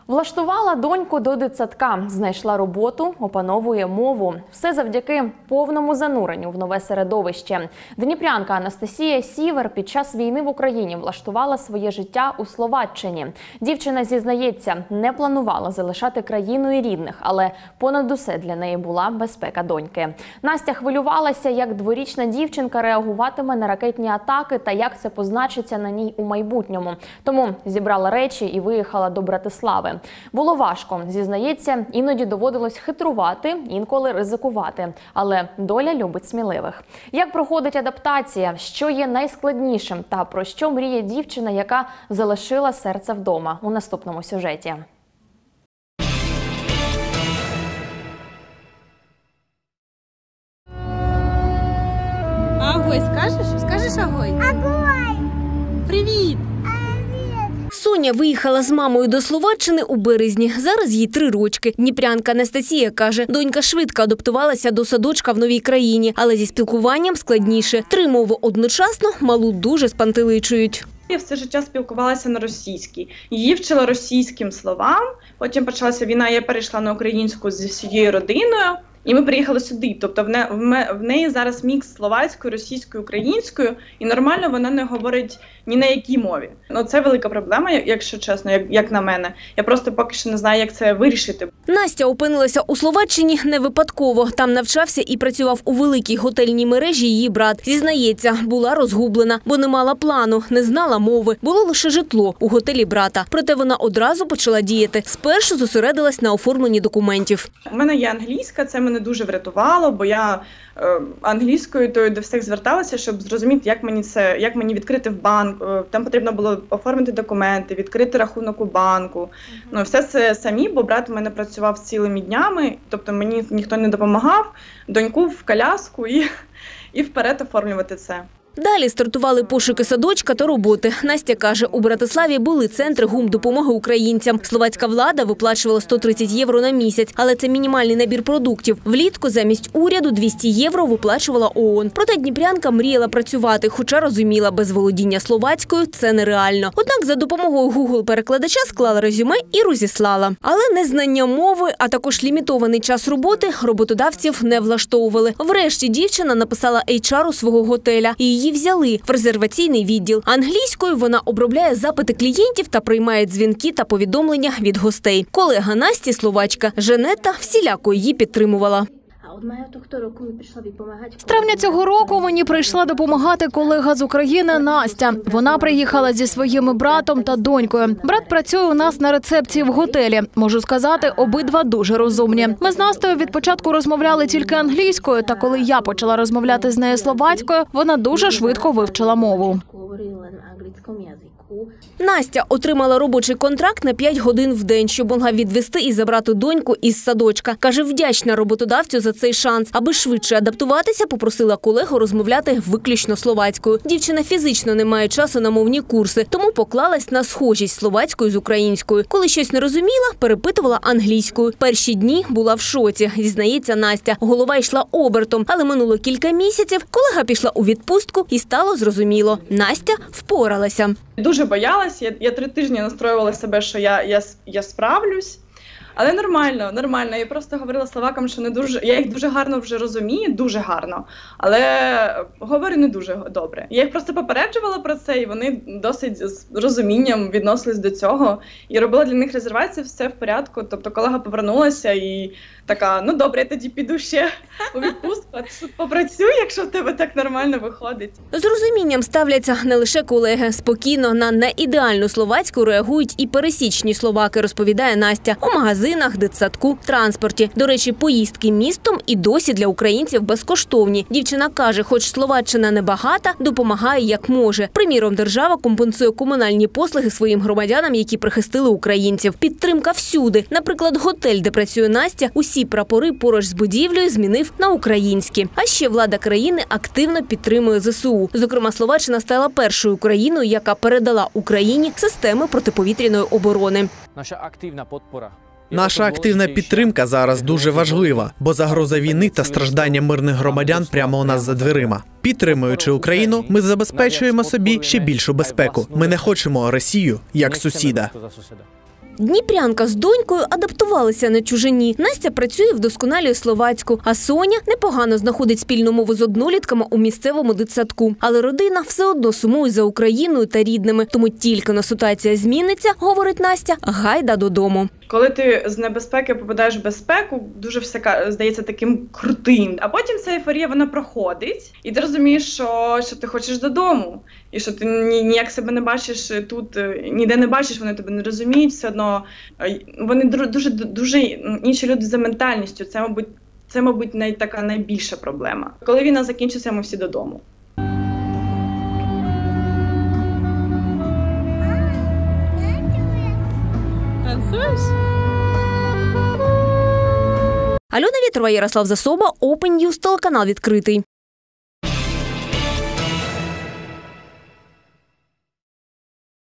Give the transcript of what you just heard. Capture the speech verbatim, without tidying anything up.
Влаштувала доньку до дитсадка, знайшла роботу, опановує мову. Все завдяки повному зануренню в нове середовище. Дніпрянка Анастасія Сівер під час війни в Україні влаштувала своє життя у Словаччині. Дівчина зізнається, не планувала залишати країну і рідних, але понад усе для неї була безпека доньки. Настя хвилювалася, як дворічна дівчинка реагуватиме на ракетні атаки та як це позначиться на ній у майбутньому. Тому зібрала речі і виїхала до Братислави. Було важко, зізнається, іноді доводилось хитрувати, інколи ризикувати. Але доля любить сміливих. Як проходить адаптація, що є найскладнішим та про що мріє дівчина, яка залишила серце вдома, у наступному сюжеті. Агой, скажеш? Скажеш агой? Агой! Привіт! Соня виїхала з мамою до Словаччини у березні. Зараз їй три рочки. Дніпрянка Анастасія каже, донька швидко адаптувалася до садочка в новій країні, але зі спілкуванням складніше. Три мови одночасно малу дуже спантеличують. Я все життя спілкувалася на російській. Її вчила російським словам, потім почалася війна, я перейшла на українську зі всією родиною. І ми приїхали сюди, тобто в, не, в неї зараз мікс словацькою, російською, українською, і нормально вона не говорить ні на якій мові. Ну, це велика проблема, якщо чесно, як, як на мене. Я просто поки що не знаю, як це вирішити. Настя опинилася у Словаччині не випадково. Там навчався і працював у великій готельній мережі її брат. Зізнається, була розгублена, бо не мала плану, не знала мови. Було лише житло у готелі брата. Проте вона одразу почала діяти. Спершу зосередилась на оформленні документів. У мене є англійська, це мене дуже врятувало, бо я е, англійською то до всіх зверталася, щоб зрозуміти, як мені це, як мені відкрити в банк. Е, там потрібно було оформити документи, відкрити рахунок у банку. Mm-hmm. Ну, все це самі, бо брат у мене працював цілими днями, тобто мені ніхто не допомагав, доньку в коляску і, і вперед оформлювати це. Далі стартували пошуки садочка та роботи. Настя каже, у Братиславі були центри гумдопомоги українцям. Словацька влада виплачувала сто тридцять євро на місяць, але це мінімальний набір продуктів. Влітку замість уряду двісті євро виплачувала ООН. Проте дніпрянка мріяла працювати, хоча розуміла, без володіння словацькою це нереально. Однак за допомогою Google-перекладача склала резюме і розіслала. Але незнання мови, а також лімітований час роботи роботодавців не влаштовували. Врешті дівчина написала ейч ар у свого готеля і її взяли в резерваційний відділ. Англійською вона обробляє запити клієнтів та приймає дзвінки та повідомлення від гостей. Колега Насті, словачка Женета, всіляко її підтримувала. З травня цього року мені прийшла допомагати колега з України Настя. Вона приїхала зі своїм братом та донькою. Брат працює у нас на рецепції в готелі. Можу сказати, обидва дуже розумні. Ми з Настею від початку розмовляли тільки англійською, та коли я почала розмовляти з нею словацькою, вона дуже швидко вивчила мову. Настя отримала робочий контракт на п'ять годин в день, щоб могла відвести і забрати доньку із садочка. Каже, вдячна роботодавцю за цей шанс. Аби швидше адаптуватися, попросила колегу розмовляти виключно словацькою. Дівчина фізично не має часу на мовні курси, тому поклалась на схожість словацькою з українською. Коли щось не розуміла, перепитувала англійською. Перші дні була в шоці, зізнається Настя. Голова йшла обертом, але минуло кілька місяців, колега пішла у відпустку і стало зрозуміло. Настя впоралася. Дуже боялась, я, я три тижні настроювала себе, що я, я, я справлюсь. Але нормально, нормально. Я просто говорила словакам, що не дуже, я їх дуже гарно вже розумію, дуже гарно, але говорю не дуже добре. Я їх просто попереджувала про це, і вони досить з розумінням відносились до цього. І робила для них резервації, все в порядку. Тобто колега повернулася і така, ну добре, я тоді піду ще у відпустку, а ти тут попрацюй, якщо в тебе так нормально виходить. З розумінням ставляться не лише колеги. Спокійно на неідеальну словацьку реагують і пересічні словаки, розповідає Настя. У магазинах, дитсадку, транспорті. До речі, поїздки містом і досі для українців безкоштовні. Дівчина каже, хоч Словаччина небагата, допомагає як може. Приміром, держава компенсує комунальні послуги своїм громадянам, які прихистили українців. Підтримка всюди. Наприклад, готель, де працює Настя, усі прапори поруч з будівлею змінив на українські. А ще влада країни активно підтримує зе се у. Зокрема, Словаччина стала першою країною, яка передала Україні системи протиповітряної оборони. Наша активна підтримка. Наша активна підтримка зараз дуже важлива, бо загроза війни та страждання мирних громадян прямо у нас за дверима. Підтримуючи Україну, ми забезпечуємо собі ще більшу безпеку. Ми не хочемо Росію як сусіда. Дніпрянка з донькою адаптувалися на чужині. Настя працює, вдосконалює словацьку, а Соня непогано знаходить спільну мову з однолітками у місцевому дитсадку. Але родина все одно сумує за Україною та рідними. Тому тільки на ситуація зміниться, говорить Настя, гайда додому. Коли ти з небезпеки попадаєш в безпеку, дуже все здається таким крутим. А потім ця ейфорія, вона проходить, і ти розумієш, що, що ти хочеш додому. І що ти ніяк себе не бачиш тут, ніде не бачиш, вони тебе не розуміють все одно. Вони дуже, дуже інші люди за ментальністю. Це, мабуть, це, мабуть, най, така найбільша проблема. Коли війна закінчиться, ми всі додому. Альона Вітрова, Ярослав Засоба, Open News, телеканал відкритий.